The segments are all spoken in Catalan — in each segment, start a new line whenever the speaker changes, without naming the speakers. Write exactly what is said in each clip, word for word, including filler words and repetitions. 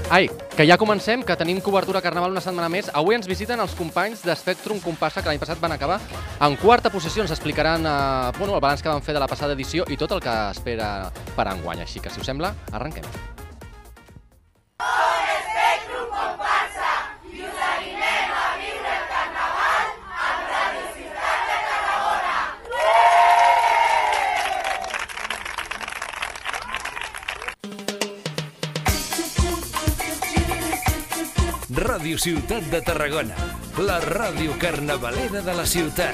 Ai, que ja comencem, que tenim cobertura Carnaval una setmana més. Avui ens visiten els companys d'Spectrum Compassa, que l'any passat van acabar en quarta posició. Ens explicaran eh, bueno, el balanç que van fer de la passada edició i tot el que espera per enguany. Així que, si us sembla, arrenquem.
Ràdio Ciutat de Tarragona, la ràdio carnavalera de la ciutat.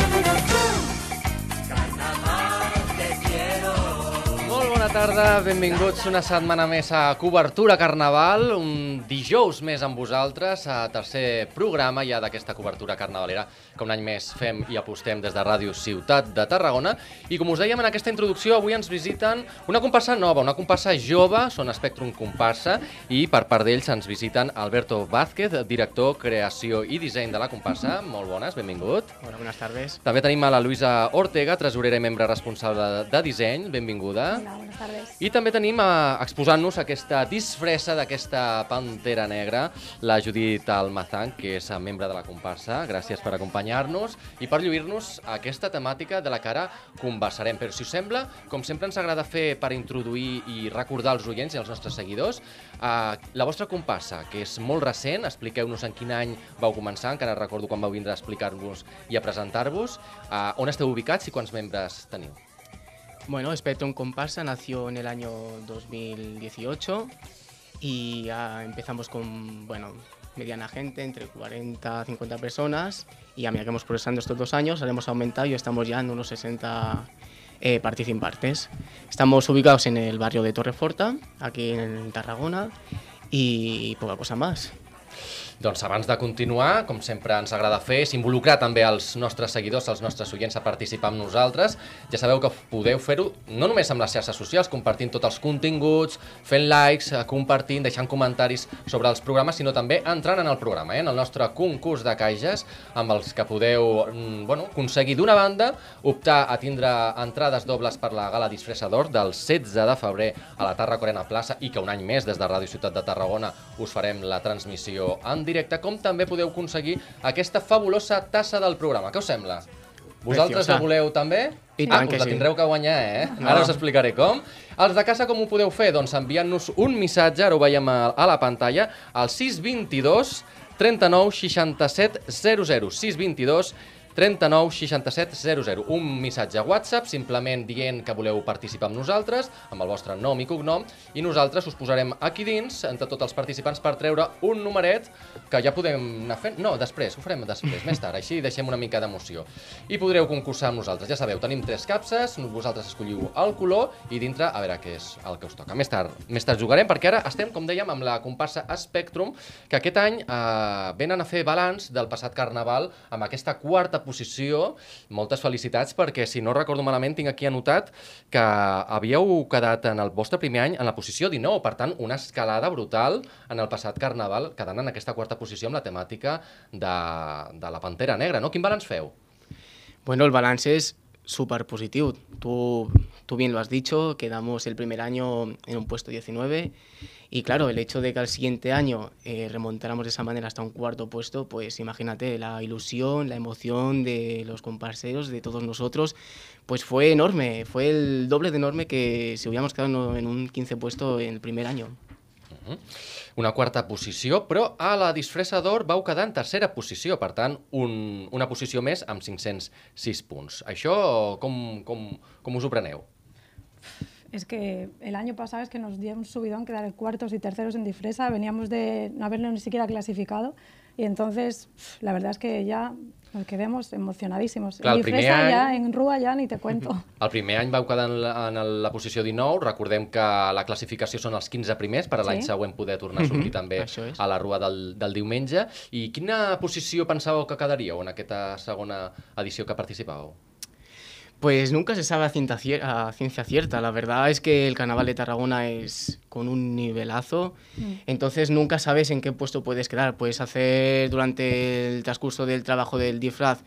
Molt bona tarda, benvinguts una setmana més a Cobertura Carnaval, un dijous més amb vosaltres, a tercer programa ja d'aquesta cobertura carnavalera que un any més fem i apostem des de Ràdio Ciutat de Tarragona. I com us dèiem en aquesta introducció, avui ens visiten una comparsa nova, una comparsa jove, són Spectrum Compassa, i per part d'ells ens visiten Alberto Vázquez, director, creació i disseny de la comparsa. Molt bones, benvingut.
Hola, buenas tardes.
També tenim a la Luisa Ortega, tresorera i membre responsable de, de disseny. Benvinguda.
Hola, buenas tardes.
I també tenim a, exposant-nos aquesta disfressa d'aquesta pantera negra, la Judit Almazán, que és membre de la comparsa. Gràcies per acompanyar-nos i per lluir-nos aquesta temàtica de la que ara conversarem. Però si us sembla, com sempre ens agrada fer per introduir i recordar als oients i als nostres seguidors, eh, la vostra comparsa, que és molt recent, expliqueu-nos en quin any vau començar, encara recordo quan vau vindre a explicar-vos i a presentar-vos, eh, on esteu ubicats i quants membres teniu.
Bueno, Spectrum Comparsa nació en el año dos mil dieciocho y ah, empezamos con, bueno, mediana gente, entre cuarenta a cincuenta personas, y a medida que hemos progresando estos dos años, hemos aumentado y estamos ya en unos sesenta eh, participantes. Estamos ubicados en el barrio de Torreforta, aquí en Tarragona, y poca cosa más.
Doncs abans de continuar, com sempre ens agrada fer, és involucrar també els nostres seguidors, els nostres oients a participar amb nosaltres. Ja sabeu que podeu fer-ho no només amb les xarxes socials, compartint tots els continguts, fent likes, compartint, deixant comentaris sobre els programes, sinó també entrant en el programa, eh? en el nostre concurs de caixes, amb els que podeu bueno, aconseguir d'una banda, optar a tindre entrades dobles per la gala disfressa d'or del setze de febrer a la Tarracorena Plaça, i que un any més des de Ràdio Ciutat de Tarragona us farem la transmissió en directe, com també podeu aconseguir aquesta fabulosa tassa del programa. Què us sembla? Vosaltres
Preciosa.
la voleu també?
I
Ah,
tant que
us la
sí.
tindreu que guanyar, eh?
No.
Ara us explicaré com. Els de casa com ho podeu fer? Doncs enviant-nos un missatge, ara ho veiem a, a la pantalla, al sis dos dos, trenta-nou, seixanta-set, zero zero. sis dos dos, trenta-nou, seixanta-set, zero zero. Un missatge a WhatsApp, simplement dient que voleu participar amb nosaltres, amb el vostre nom i cognom, i nosaltres us posarem aquí dins, entre tots els participants, per treure un numeret que ja podem anar fent. No, després, ho farem després, més tard, així deixem una mica d'emoció. I podreu concursar amb nosaltres. Ja sabeu, tenim tres capses, vosaltres escolliu el color i dintre a veure què és el que us toca. Més tard, més tard jugarem, perquè ara estem, com dèiem, amb la comparsa Spectrum, que aquest any eh, venen a fer balanç del passat Carnaval amb aquesta quarta posició. Moltes felicitats, perquè si no recordo malament tinc aquí anotat que havíeu quedat en el vostre primer any en la posició dinou, per tant una escalada brutal en el passat Carnaval, quedant en aquesta quarta posició amb la temàtica de, de la Pantera Negra, no? Quin balanç feu?
Bueno, el balance es súper positivo. Tú, tú bien lo has dicho, quedamos el primer año en un puesto diecinueve y claro, el hecho de que al siguiente año eh, remontáramos de esa manera hasta un cuarto puesto, pues imagínate, la ilusión, la emoción de los comparseros, de todos nosotros, pues fue enorme, fue el doble de enorme que si hubiéramos quedado en un quince puesto en el primer año.
Una quarta posició, però a la disfressa d'or vau quedar en tercera posició, per tant, un, una posició més amb cinc-cents sis punts. Això com, com, com us ho preneu?
Es que el año pasado es que nos dio un subidón quedar cuartos y terceros en disfresa, veníamos de no haberlo ni siquiera clasificado y entonces la verdad es que ya nos quedamos emocionadísimos.
Clar,
en
el primer
disfresa
any...
ya, en Rúa ya ni te cuento.
El primer any vau quedar en la, en la posició dinou, recordem que la classificació són els quinze primers, per a l'any
Sí.
següent poder tornar a sortir també
Això és.
a la rua del, del diumenge. I quina posició pensàveu que quedaríeu en aquesta segona edició que participàveu?
Pues nunca se sabe a ciencia, cier- a ciencia cierta. La verdad es que el Carnaval de Tarragona es con un nivelazo,
Mm.
entonces nunca sabes en qué puesto puedes quedar. Puedes hacer durante el transcurso del trabajo del disfraz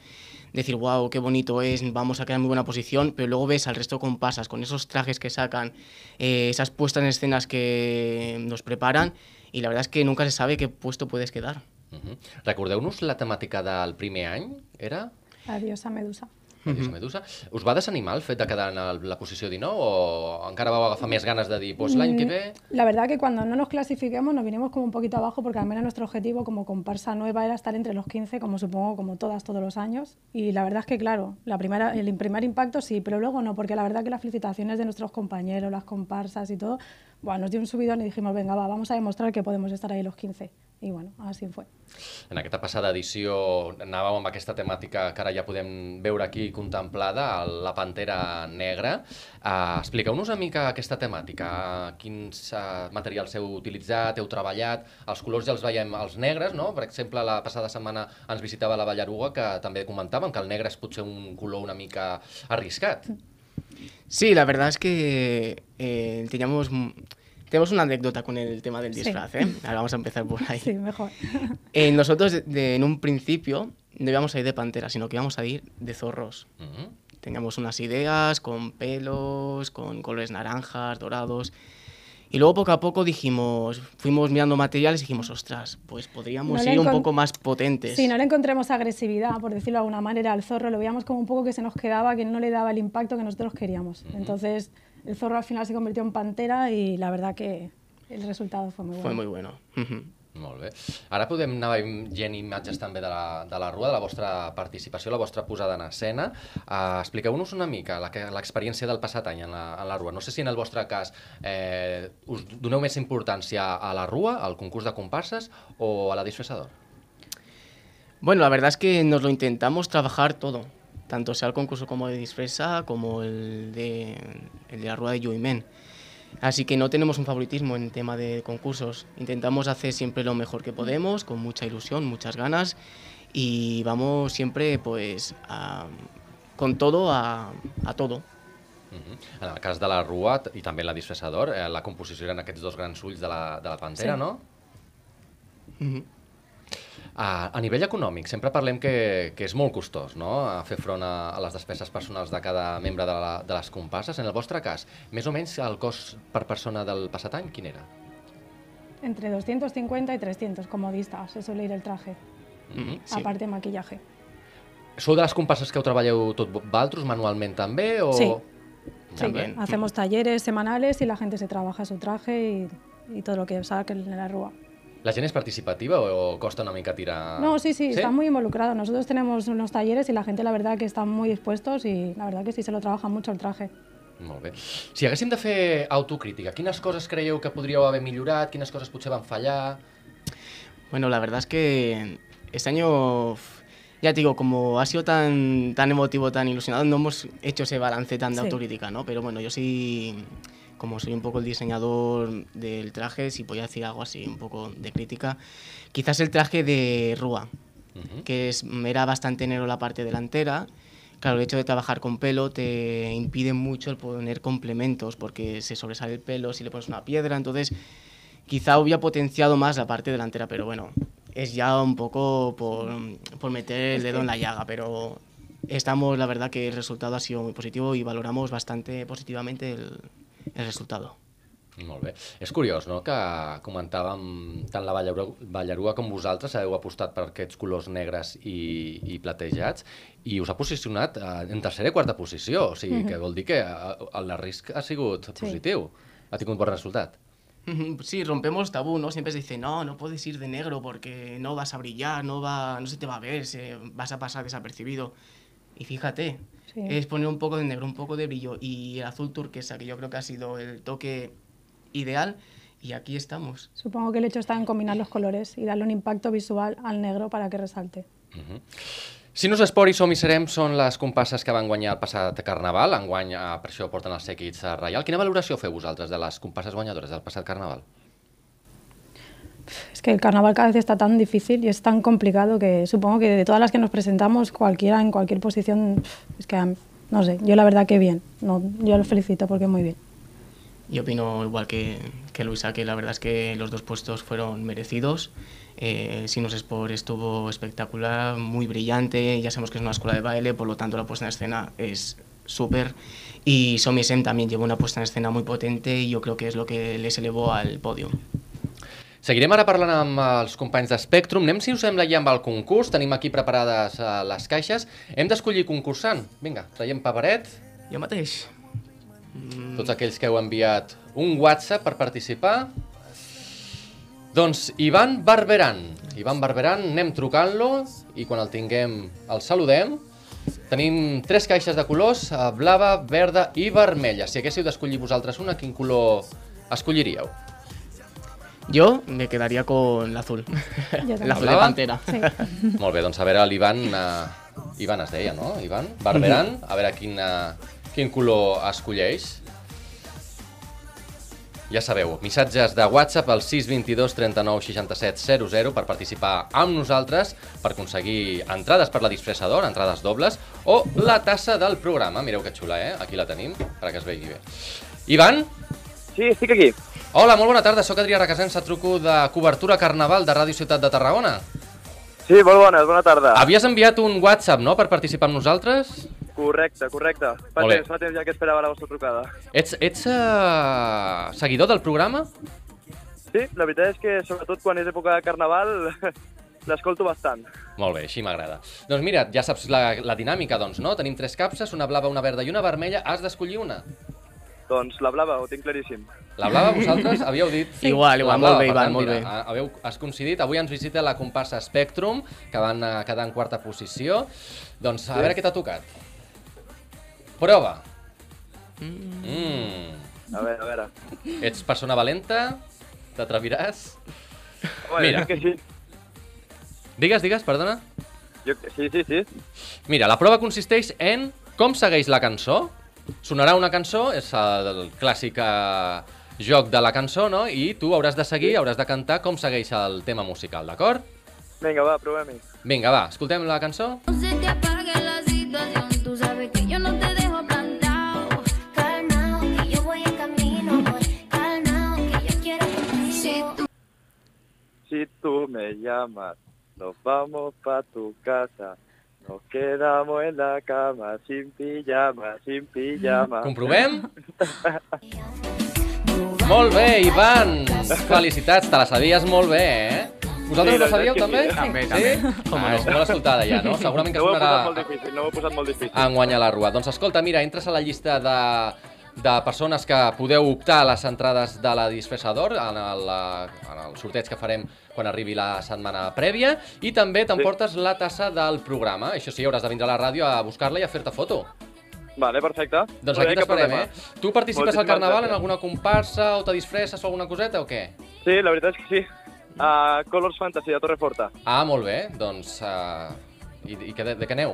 decir, wow, qué bonito es, vamos a quedar en muy buena posición, pero luego ves al resto de comparsas con esos trajes que sacan, eh, esas puestas en escenas que nos preparan, y la verdad es que nunca se sabe qué puesto puedes quedar.
Uh-huh. Recordeu-nos la temàtica del primer any, era?
Adiós a Medusa.
Adiós a Medusa. Us va desanimar el fet de quedar en la posició dinou o encara vau agafar més ganes de dir, pues l'any que ve...
La verdad que cuando no nos clasifiquemos nos vinimos como un poquito abajo porque al menos nuestro objetivo como comparsa nueva era estar entre los quince, como supongo como todas, todos los años. Y la verdad es que claro, la primera, el primer impacto sí, pero luego no, porque la verdad que las felicitaciones de nuestros compañeros, las comparsas y todo, bueno, nos dio un subidón y dijimos, venga, va, vamos a demostrar que podemos estar ahí los quince. I bueno, així fue.
En aquesta passada edició anàvem amb aquesta temàtica que ara ja podem veure aquí contemplada, la Pantera Negra. Uh, Expliqueu-nos una mica aquesta temàtica, quins uh, materials heu utilitzat, heu treballat, els colors ja els veiem els negres, no? Per exemple, la passada setmana ens visitava la Ballaruga, que també comentàvem que el negre és potser un color una mica arriscat.
Sí, la verdad es que eh, teníamos... Tenemos una anécdota con el tema del disfraz, sí. ¿eh? Ahora vamos a empezar por ahí.
Sí, mejor.
Eh, nosotros, de, de, en un principio, no íbamos a ir de pantera, sino que íbamos a ir de zorros. Uh-huh. Teníamos unas ideas con pelos, con colores naranjas, dorados. Y luego, poco a poco, dijimos, fuimos mirando materiales y dijimos, ostras, pues podríamos
no
ir un poco más potentes.
Sí, no le encontremos agresividad, por decirlo de alguna manera, al zorro. Lo veíamos como un poco que se nos quedaba, que no le daba el impacto que nosotros queríamos. Uh-huh. Entonces... El zorro al final se convirtió en pantera y la verdad que el resultado fue muy bueno.
Fue muy bueno. Uh-huh.
Molt bé. Ara podem anar veient imatges també de la, de la Rua, de la vostra participació, la vostra posada en escena. Uh, Expliqueu-nos una mica l'experiència del passat any en la, en la Rua. No sé si en el vostre cas eh, us doneu més importància a la Rua, al concurs de comparses, o a la disfressador?
Bueno, la verdad es que nos lo intentamos trabajar todo. Tanto sea el concurso como de disfresa, como el de, el de la Rueda de Lluïment. Así que no tenemos un favoritismo en tema de concursos. Intentamos hacer siempre lo mejor que podemos, con mucha ilusión, muchas ganas, y vamos siempre pues a, con todo a, a todo.
Uh-huh. En el cas de la Rua i també la disfressador, eh, la composició eren aquests dos grans ulls de la, de la Pantera, sí. No?
Uh-huh.
A, a nivell econòmic, sempre parlem que, que és molt costós, no?, a fer front a, a les despeses personals de cada membre de, la, de les comparses. En el vostre cas, més o menys el cost per persona del passat any, quin era?
Entre doscientos cincuenta y trescientos, como modista, se suele ir el traje,
mm-hmm,
sí. Aparte de maquillaje.
Sou de les comparses que ho treballeu tot vosaltres, manualment també? O...
Sí, sí. Hacemos talleres semanales y la gente se trabaja su traje y, y todo lo que saque en la Rua.
¿La gent és participativa o costa una mica tirar...?
No, sí, sí, ¿sí? Están muy involucrados. Nosotros tenemos unos talleres y la gente, la verdad, que están muy dispuestos y la verdad que sí se lo trabaja mucho el traje.
Molt bé. Si haguéssim de fer autocrítica, quines coses creieu que podríeu haver millorat? Quines coses potser van fallar?
Bueno, la verdad es que este año, ya te digo, como ha sido tan, tan emotivo, tan ilusionado, no hemos hecho ese balance tan de sí. autocrítica, ¿no? Pero bueno, yo sí... Como soy un poco el diseñador del traje, si podía decir algo así, un poco de crítica, quizás el traje de Rua, uh-huh. que es, era bastante negro la parte delantera. Claro, el hecho de trabajar con pelo te impide mucho el poner complementos, porque se sobresale el pelo si le pones una piedra, entonces quizá hubiera potenciado más la parte delantera, pero bueno, es ya un poco por, por meter el dedo en la llaga, pero estamos, la verdad que el resultado ha sido muy positivo y valoramos bastante positivamente el... el resultado.
Molt bé. És curiós, no?, que comentàvem tant la Ballaruga, Ballaruga com vosaltres heu apostat per aquests colors negres i, i platejats i us ha posicionat en tercera i quarta posició, o sigui, que vol dir que el risc ha sigut positiu, sí. Ha tingut bon resultat.
Sí, rompemos tabú, ¿no? Siempre se dice, no, no puedes ir de negro porque no vas a brillar, no, va, no se te va a ver, se, vas a pasar desapercibido. Y fíjate, sí. Es poner un poco de negro, un poco de brillo y el azul turquesa, que yo creo que ha sido el toque ideal, y aquí estamos.
Supongo que el hecho está en combinar los colores y darle un impacto visual al negro para que resalte.
Uh-huh. Si no s'espori, som i serem són les comparses que van guanyar el passat Carnaval, enguany per això porten els sèquits reial. Quina valoració feu vosaltres de les comparses guanyadores del passat Carnaval?
Es que el carnaval cada vez está tan difícil y es tan complicado que supongo que de todas las que nos presentamos, cualquiera en cualquier posición, es que no sé, yo la verdad que bien, no, yo los felicito porque muy bien.
Yo opino igual que, que Luisa, que la verdad es que los dos puestos fueron merecidos. Eh, Sinus Sport estuvo espectacular, muy brillante, ya sabemos que es una escuela de baile, por lo tanto la puesta en escena es súper. Y Somisen también llevó una puesta en escena muy potente y yo creo que es lo que les elevó al podio.
Seguirem ara parlant amb els companys de Spectrum. Anem, si us sembla, ja amb el concurs. Tenim aquí preparades uh, les caixes. Hem d'escollir concursant. Vinga, traiem paperet.
Jo mateix.
Tots aquells que heu enviat un WhatsApp per participar. Doncs Ivan Barberan. Ivan Barberan, anem trucant-lo i quan el tinguem el saludem. Tenim tres caixes de colors, blava, verda i vermella. Si haguéssiu d'escollir vosaltres una, quin color escolliríeu?
Yo me quedaría con la azul. La azul de Pantera.
Sí.
Molt bé, doncs a veure l'Ivan... Uh, Ivan es deia, no? Ivan Barberan. A veure quin, uh, quin color escolleix. Ja sabeu, missatges de WhatsApp al sis dos dos, trenta-nou, seixanta-set, zero zero per participar amb nosaltres, per aconseguir entrades per la disfressadora, entrades dobles, o la tassa del programa. Mireu que xula, eh? Aquí la tenim, perquè es vegi bé. Ivan?
Sí, estic aquí.
Hola, molt bona tarda, sóc Adrià Requesens, truco de cobertura Carnaval de Ràdio Ciutat de Tarragona.
Sí, molt bones, bona tarda.
Havies enviat un WhatsApp, no?, per participar amb nosaltres?
Correcte, correcte. Fa
Molt bé.
temps, fa temps ja que esperava la vostra trucada.
Ets, ets uh, seguidor del programa?
Sí, la veritat és que sobretot quan és època de Carnaval l'escolto bastant.
Molt bé, així m'agrada. Doncs mira, ja saps la, la dinàmica, doncs, no? Tenim tres capses, una blava, una verda i una vermella. Has d'escollir una.
Doncs la blava, ho tinc claríssim.
La blava, vosaltres havíeu dit?
Sí. Igual, igual,
La blava,
molt bé,
per
Ivan,
tant,
molt
mira,
bé.
Haveu, has coincidit. Avui ens visita la comparsa Spectrum, que van uh, quedar en quarta posició. Doncs a
Sí.
veure què t'ha tocat. Prova. Mm.
A veure, a veure.
Ets persona valenta? T'atreviràs?
Home,
Mira.
jo que sí.
Digues, digues, perdona.
Jo que sí, sí, sí.
Mira, la prova consisteix en com segueix la cançó. Sonarà una cançó, és el clàssic eh, joc de la cançó, no? I tu hauràs de seguir, hauràs de cantar com segueix el tema musical, d'acord?
Vinga, va, provem-hi.
Vinga, va, escoltem la cançó.
No se te apague la situación, tú sabes que yo no te dejo plantado. Calmao, que yo voy en camino, voy. Calmao, que yo quiero contigo. Si tú...
Si tú me llamas, nos vamos pa tu casa. Nos quedamos en la cama, sin pijama, sin pijama.
Comprovem? Molt bé, Ivan! Felicitats, te la sabies molt bé, eh? Vosaltres
Sí,
la
la
sabíeu,
veritat
també?
que sí.
També,
Sí?
també.
Ah, és molt escoltada ja, no? Segurament que
No ho he posat
sonarà
molt difícil, no ho he posat molt difícil.
a enguanyar la rua. Doncs escolta, mira, entres a la llista de, de persones que podeu optar a les entrades de la disfressador en el, en el sorteig que farem quan arribi la setmana prèvia, i també t'emportes la tassa del programa. Això sí, hauràs de vindre a la ràdio a buscar-la i a fer-te foto.
Vale, perfecte.
Doncs
Molt
aquí
bé, cap
t'esperem,
problema.
eh? Tu participes al
Moltíssimes
Carnaval en
gràcies.
alguna comparsa o te disfresses o alguna coseta o què?
Sí, la veritat és que sí. Uh, Colors Fantasy, de Torreforta.
Ah, molt bé, doncs... Uh, I, i que de, de què aneu?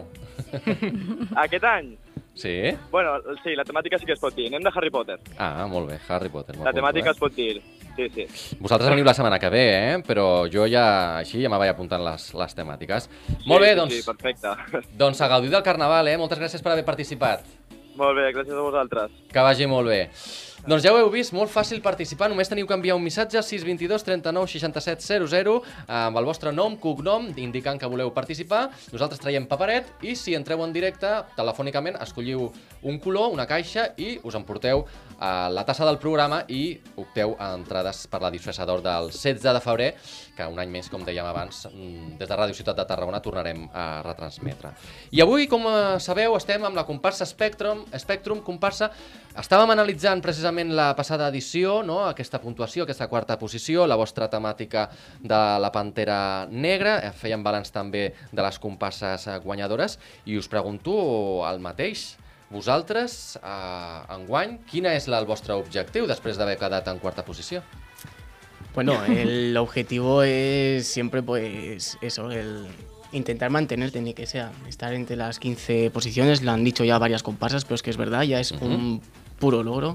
Aquest any,
Sí?
bueno, sí, la temàtica sí que es pot dir. Anem de Harry Potter.
Ah, molt bé, Harry Potter.
La temàtica es
pot...
pot dir. Sí, sí.
Vosaltres veniu la setmana que ve, eh? Però jo ja, així, ja me vaig apuntant les, les temàtiques. Molt
Sí,
bé,
sí,
doncs,
Sí, perfecte.
doncs a gaudir del Carnaval, eh? Moltes gràcies per haver participat.
Molt bé, gràcies a vosaltres.
Que vagi molt bé. Doncs ja ho heu vist, molt fàcil participar, només teniu que enviar un missatge al sis dos dos, trenta-nou, seixanta-set, zero zero amb el vostre nom, cognom, indicant que voleu participar. Nosaltres traiem paperet i si entreu en directe, telefònicament, escolliu un color, una caixa i us emporteu a la tassa del programa i opteu a entrades per la disfressador del setze de febrer, que un any més, com dèiem abans, des de Ràdio Ciutat de Tarragona tornarem a retransmetre. I avui, com sabeu, estem amb la comparsa Spectrum, Spectrum comparsa. Estàvem analitzant precisament la passada edició, no? Aquesta puntuació, aquesta quarta posició, la vostra temàtica de la Pantera Negra, fèiem balanç també de les comparses guanyadores i us pregunto el mateix. Vosaltres, eh, enguany, quin és el vostre objectiu després d'haver quedat en quarta posició?
Bueno, el objetivo es siempre pues eso, el intentar mantenerte ni que sea, estar entre las quince posiciones, lo han dicho ya varias comparsas, pero es que es verdad, ya es
Ujú.
un puro logro.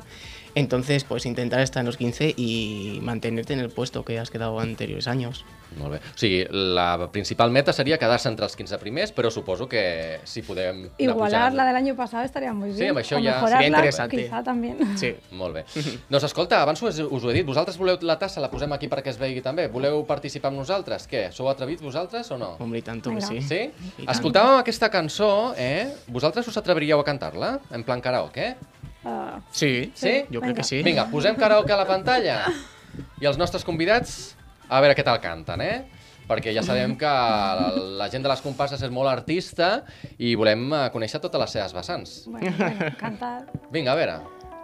Entonces, pues intentar estar en los quince y mantenerte en el puesto que has quedado anteriores años.
Molt bé. O sigui, la principal meta seria quedar-se entre els quinze primers, però suposo que si podem anar
Igualar
pujant.
la del año pasado estaría muy bien.
Sí, amb això
o
ja
mejorarla,
seria interessant.
quizá también.
Sí.
Molt bé. Doncs escolta, abans us, us ho he dit, vosaltres voleu la tassa, la posem aquí perquè es vegi també. Voleu participar amb nosaltres? Què? Sou atrevits vosaltres o no?
Hombre, y tanto que
Venga.
sí.
Sí?
I tant.
Escoltàvem aquesta cançó, eh? Vosaltres us atreviríeu a cantar-la? En plan karaoke?
Ah,
Sí,
Sí?
jo crec que sí.
Vinga, posem karaoke a la pantalla. I els nostres convidats, a veure què tal canten, eh? Perquè ja sabem que la gent de les comparses és molt artista i volem eh, conèixer totes les seves vessants.
bueno, bueno, cantar
Vinga, a veure.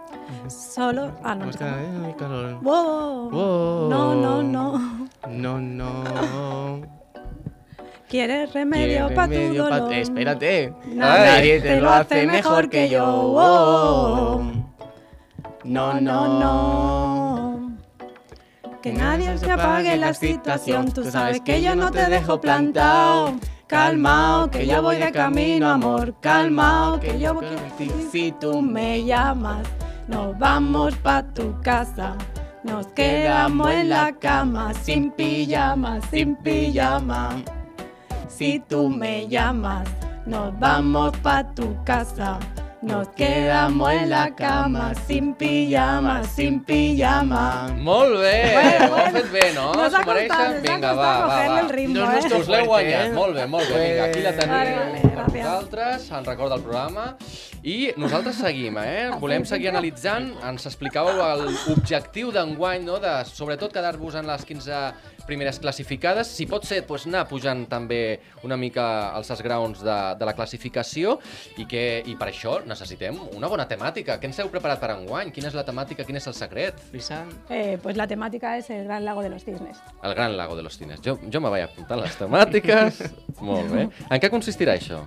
solo. Ah, no.
Busca, eh, mi calor.
Wow.
Wow.
No, no, no.
No, no.
¿Quieres remedio
Quiere
para tu
remedio pa-
dolor?
Eh, espérate.
Nadie
Nadie te lo hace mejor que yo. Wow. No, no, no.
Que nadie se apague la situación. Tú sabes que yo no te dejo plantado. Calmao, que yo voy de camino, amor. Calmao, que yo voy. Si tú me llamas, nos vamos pa' tu casa. Nos quedamos en la cama, sin pijama, sin pijama. Si tú me llamas, nos vamos pa' tu casa. Nos quedamos en la cama, sin pijama, sin pijama.
Molt bé,
Bueno,
ho heu
bueno.
fet bé, no?
Nos
S'ho
ha costado,
mereixen?
nos ha
Vinga,
costado
va, va,
cogerle
va.
el ritmo,
No és
¿eh?
nostre
Us l'heu
fuerte,
guanyat,
eh?
molt bé, molt bé. Vinga, aquí la tenim
Vale, vale,
per
gràcies.
vosaltres, en record del programa. I nosaltres seguim, eh? Volem seguir analitzant. Ens explicàveu l'objectiu d'enguany, no? De, sobretot, quedar-vos en les quinze primeres classificades. Si pot ser, doncs, anar pujant també una mica els esgraons de, de la classificació i, que, i per això necessitem una bona temàtica. Què ens heu preparat per enguany? Quina és la temàtica? Quin és el secret?
Frisan.
Eh, pues la temática es el Gran Lago de los Cisnes.
El Gran Lago de los Cines. Jo, jo me vaig apuntant les temàtiques. Molt bé. En què consistirà això?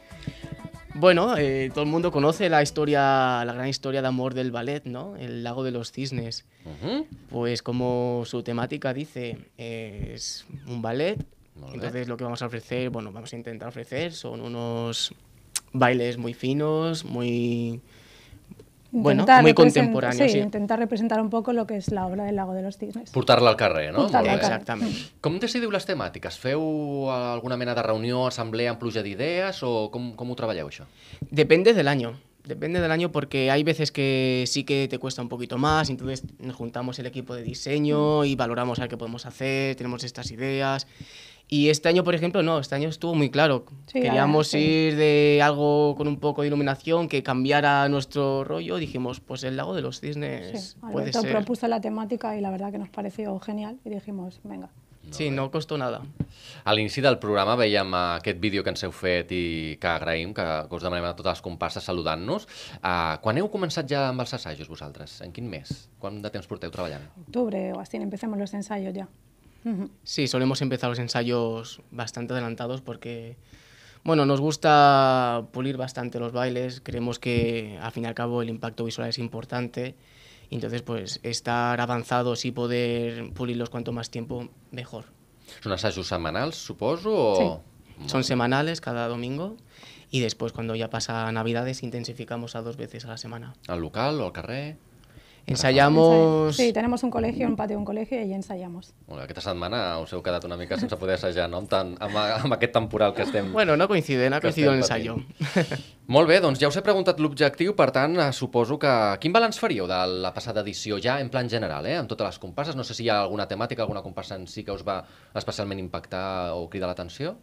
Bueno, eh, todo el mundo conoce la historia, la gran historia de amor del ballet, ¿no? El lago de los cisnes.
Uh-huh.
Pues como su temática dice, eh, es un ballet.
Molt bé.
Entonces lo que vamos a ofrecer, bueno, vamos a intentar ofrecer son unos bailes muy finos, muy bueno,
Intentar
muy
represent-
contemporáneos.
Sí,
Sí,
intentar representar un poco lo que es la obra del Lago de los Cisnes.
Portar-la al carrer, no?
Portar-la
Molt
al
bé.
carrer.
exactamente.
Com decidiu les temàtiques? Feu alguna mena de reunió, assemblea amb pluja d'idees o com, com ho treballeu, això?
Depende del año. Depende del año porque hay veces que sí que te cuesta un poquito más, entonces nos juntamos el equipo de diseño y valoramos a ver qué podemos hacer, tenemos estas ideas. Y este año, por ejemplo, no, este año estuvo muy claro.
Sí,
Queríamos
ahora, sí.
ir de algo con un poco de iluminación que cambiara nuestro rollo. Dijimos, pues el lago de los cisnes
Sí,
puede
Alberto
ser.
propuso la temática y la verdad que nos pareció genial y dijimos, venga.
Sí, no costó nada.
A l'inici del programa veiem eh, aquest vídeo que ens heu fet i que agraïm, que, que us demanem a totes les comparses saludant-nos. Uh, quan heu començat ja amb els assajos, vosaltres? En quin mes? Quant de temps porteu treballant?
Octubre o así, empecemos los ensayos ya. Ujú.
Sí, solemos empezar los ensayos bastante adelantados porque, bueno, nos gusta pulir bastante los bailes, creemos que al fin y al cabo el impacto visual es importante, y entonces pues estar avanzados y poder pulirlos cuanto más tiempo, mejor.
Són assajos setmanals, suposo? O...
Son semanales cada domingo y después cuando ya pasa Navidades intensificamos a dos veces a la semana.
Al local o al carrer?
Ensayamos...
Sí, tenemos un colegio, un patio de un colegio y allí ensayamos.
Molt bé, aquesta setmana us heu quedat una mica sense poder assajar, no? Amb, tant, amb, amb aquest temporal que estem...
Bueno, no coincide, no
que
coincidido el
estem
ensayo.
patint. Molt bé, doncs ja us he preguntat l'objectiu, per tant, eh, suposo que... Quin balanç faríeu de la passada edició, ja en plan general, eh? Amb totes les comparses? No sé si hi ha alguna temàtica, alguna comparsa en si que us va especialment impactar o cridar l'atenció?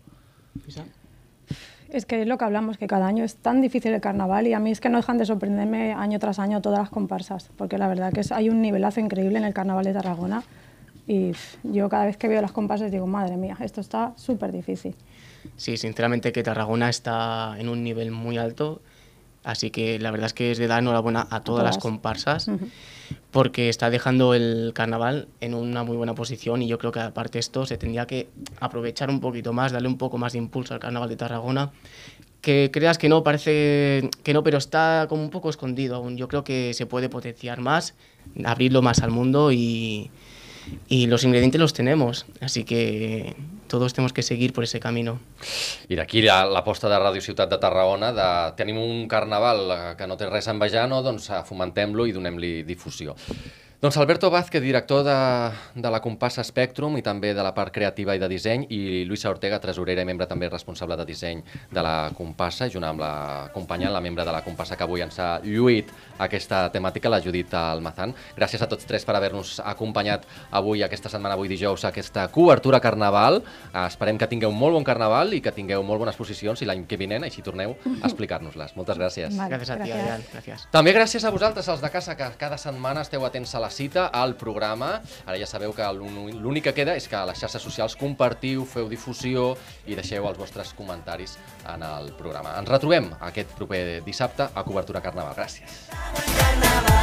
Es que es lo que hablamos, que cada año es tan difícil el carnaval y a mí es que no dejan de sorprenderme año tras año todas las comparsas, porque la verdad que es, hay un nivelazo increíble en el carnaval de Tarragona y pff, yo cada vez que veo las comparsas digo, madre mía, esto está súper difícil.
Sí, sinceramente que Tarragona está en un nivel muy alto, así que la verdad es que es de dar enhorabuena a todas las
todas.
comparsas,
Ujú.
porque está dejando el carnaval en una muy buena posición y yo creo que aparte de esto se tendría que aprovechar un poquito más, darle un poco más de impulso al carnaval de Tarragona, que creas que no, parece que no, pero está como un poco escondido aún. Yo creo que se puede potenciar más, abrirlo más al mundo y, y los ingredientes los tenemos, así que todos tenemos que seguir por ese camino.
I d'aquí la- l'aposta de Ràdio Ciutat de Tarragona de tenim un carnaval eh, que no té res a envejar, no? Doncs eh, fomentem-lo i donem-li difusió. Doncs Alberto Vázquez, director de, de la Compassa Spectrum i també de la part creativa i de disseny, i Luisa Ortega, tresorera i membre també responsable de disseny de la Compassa, junt amb la companya, la membre de la Compassa que avui ens ha lluït aquesta temàtica, la Judit Almazán. Gràcies a tots tres per haver-nos acompanyat avui, aquesta setmana, avui dijous, a aquesta cobertura carnaval. Eh, esperem que tingueu molt bon carnaval i que tingueu molt bones posicions i l'any que vinent així torneu a explicar-nos-les. Moltes gràcies.
Vale,
Gràcies a ti,
gràcies.
Adrián. Gràcies.
També gràcies a vosaltres, els de casa, que cada setmana esteu atents a la cita, al programa. Ara ja sabeu que l'únic l'únic que queda és que a les xarxes socials compartiu, feu difusió i deixeu els vostres comentaris en el programa. Ens retrobem aquest proper dissabte a Cobertura Carnaval. Gràcies.
Carnaval.